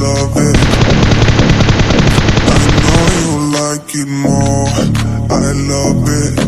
love it. I know you like it more. I love it.